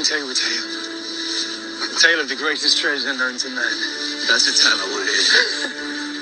tale a tale. The tale of the greatest treasure known to man. That's a tale I want to hear.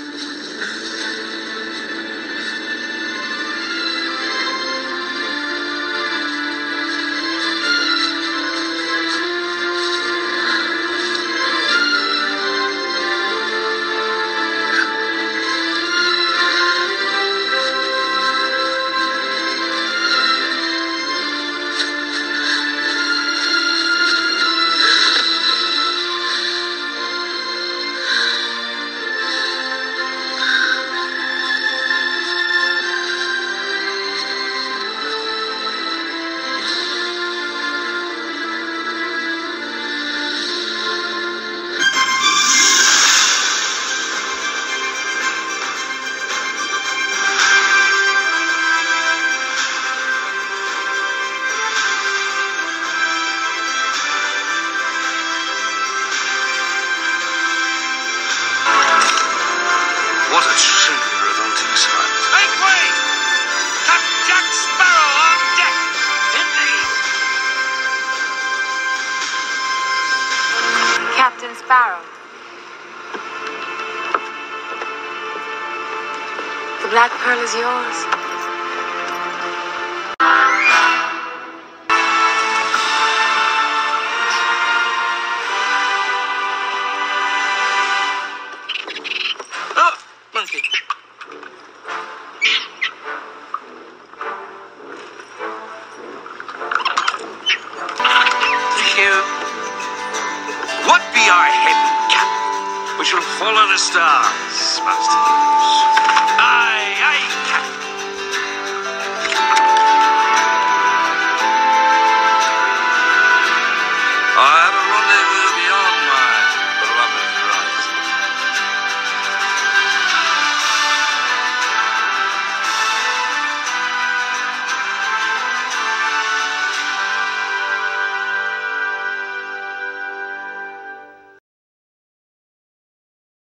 What a truly revolting sight. Make way! Captain Jack Sparrow on deck! Indeed! Captain Sparrow. The Black Pearl is yours. Oh, monkey. Thank you. What be our hidden cap? We shall follow the stars, Master News. Aye, aye,